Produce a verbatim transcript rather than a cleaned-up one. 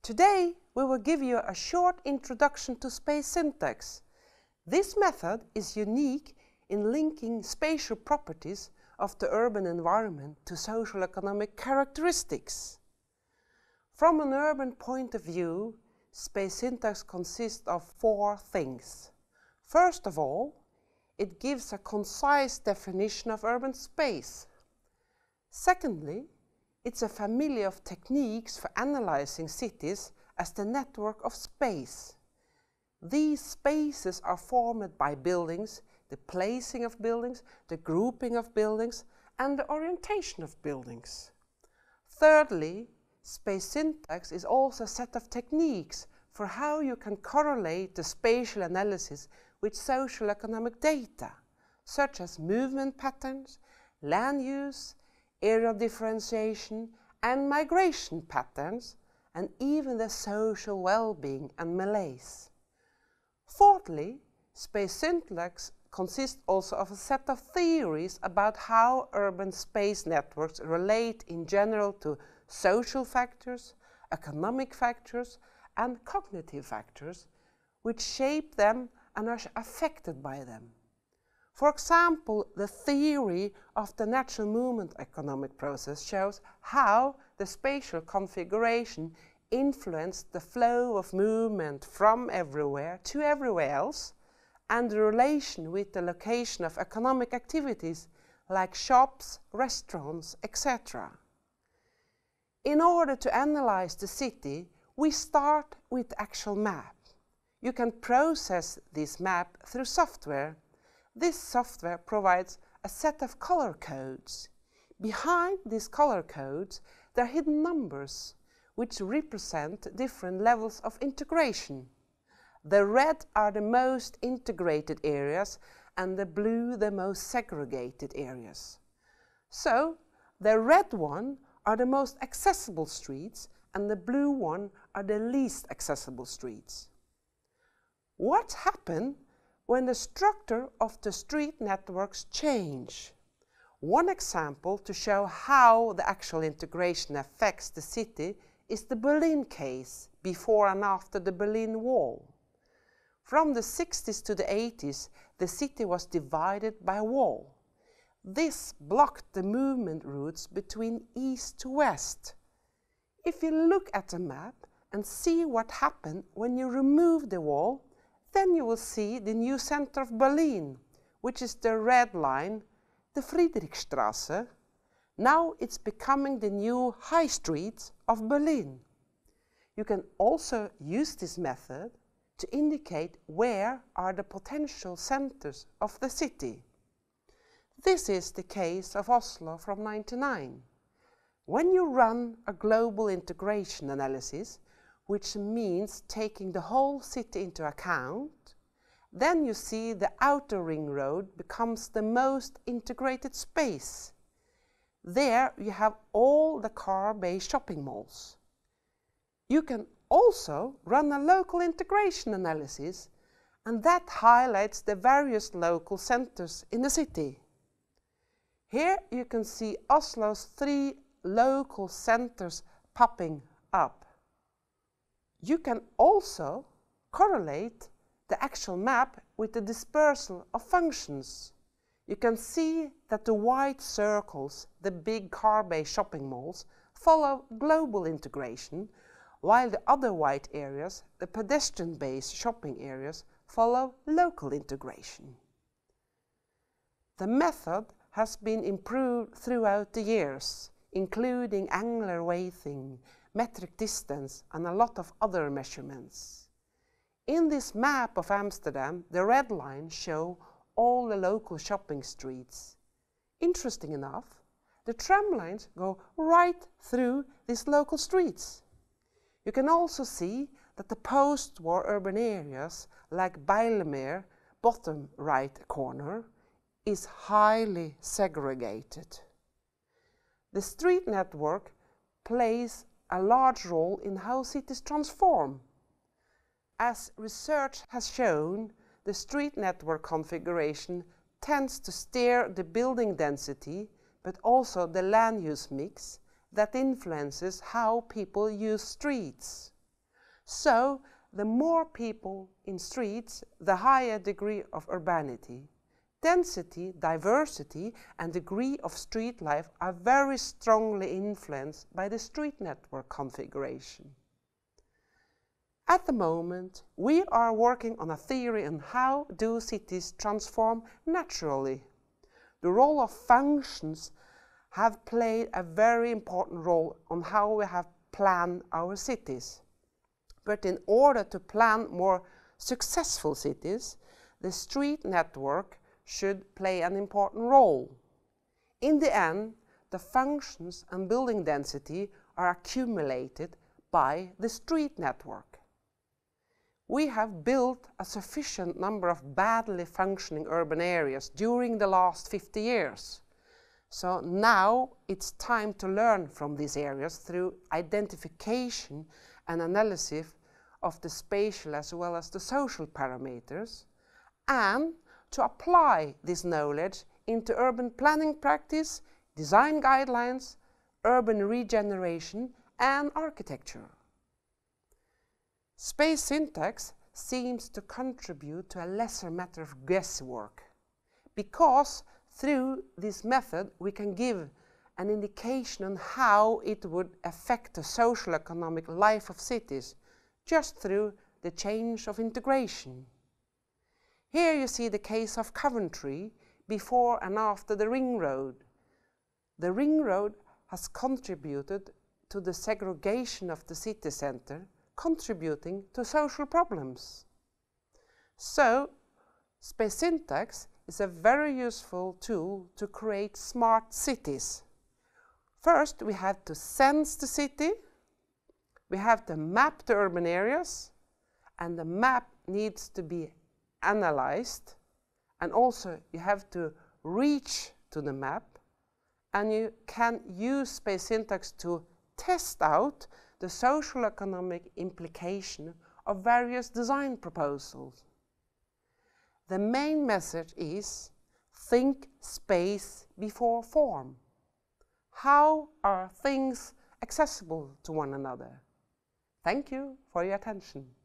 Today we will give you a short introduction to space syntax. This method is unique in linking spatial properties of the urban environment to socio-economic characteristics. From an urban point of view, space syntax consists of four things. First of all, it gives a concise definition of urban space. Secondly, it's a family of techniques for analyzing cities as the network of space. These spaces are formed by buildings, the placing of buildings, the grouping of buildings, and the orientation of buildings. Thirdly, space syntax is also a set of techniques for how you can correlate the spatial analysis with social economic data, such as movement patterns, land use, area differentiation, and migration patterns, and even the social well-being and malaise. Fourthly, space syntax consists also of a set of theories about how urban space networks relate in general to social factors, economic factors, and cognitive factors, which shape them and are affected by them. For example, the theory of the natural movement economic process shows how the spatial configuration influenced the flow of movement from everywhere to everywhere else, and the relation with the location of economic activities like shops, restaurants, et cetera. In order to analyze the city, we start with the actual map. You can process this map through software. This software provides a set of color codes. Behind these color codes, there are hidden numbers, which represent different levels of integration. The red are the most integrated areas and the blue the most segregated areas. So, the red one are the most accessible streets and the blue one are the least accessible streets. What happens when the structure of the street networks change? One example to show how the actual integration affects the city is the Berlin case, before and after the Berlin Wall. From the sixties to the eighties, the city was divided by a wall. This blocked the movement routes between east to west. If you look at the map and see what happened when you remove the wall, then you will see the new center of Berlin, which is the red line, the Friedrichstraße. Now it's becoming the new high street of Berlin. You can also use this method to indicate where are the potential centers of the city. This is the case of Oslo from ninety-nine. When you run a global integration analysis, which means taking the whole city into account, then you see the outer ring road becomes the most integrated space. There you have all the car-based shopping malls. You can also run a local integration analysis, and that highlights the various local centers in the city. Here you can see Oslo's three local centers popping up. You can also correlate the actual map with the dispersal of functions. You can see that the white circles, the big car-based shopping malls, follow global integration, while the other white areas, the pedestrian-based shopping areas, follow local integration. The method has been improved throughout the years, including angular weighting, metric distance, and a lot of other measurements. In this map of Amsterdam, the red lines show all the local shopping streets. Interesting enough, the tram lines go right through these local streets. You can also see that the post-war urban areas like Bijlmermeer, bottom right corner, is highly segregated. The street network plays a large role in how cities transform. As research has shown, the street network configuration tends to steer the building density, but also the land use mix that influences how people use streets. So, the more people in streets, the higher degree of urbanity. Density, diversity, and degree of street life are very strongly influenced by the street network configuration. At the moment, we are working on a theory on how do cities transform naturally. The role of functions have played a very important role on how we have planned our cities. But in order to plan more successful cities, the street network should play an important role. In the end, the functions and building density are accumulated by the street network. We have built a sufficient number of badly functioning urban areas during the last fifty years. So now it's time to learn from these areas through identification and analysis of the spatial as well as the social parameters, and to apply this knowledge into urban planning practice, design guidelines, urban regeneration, and architecture. Space syntax seems to contribute to a lesser matter of guesswork, because through this method we can give an indication on how it would affect the social economic life of cities just through the change of integration. Here you see the case of Coventry before and after the ring road. The ring road has contributed to the segregation of the city centre, contributing to social problems. So, space syntax is a very useful tool to create smart cities. First, we have to sense the city, we have to map the urban areas, and the map needs to be analyzed, and also you have to reach to the map, and you can use space syntax to test out the social economic implication of various design proposals. The main message is think space before form. How are things accessible to one another? Thank you for your attention.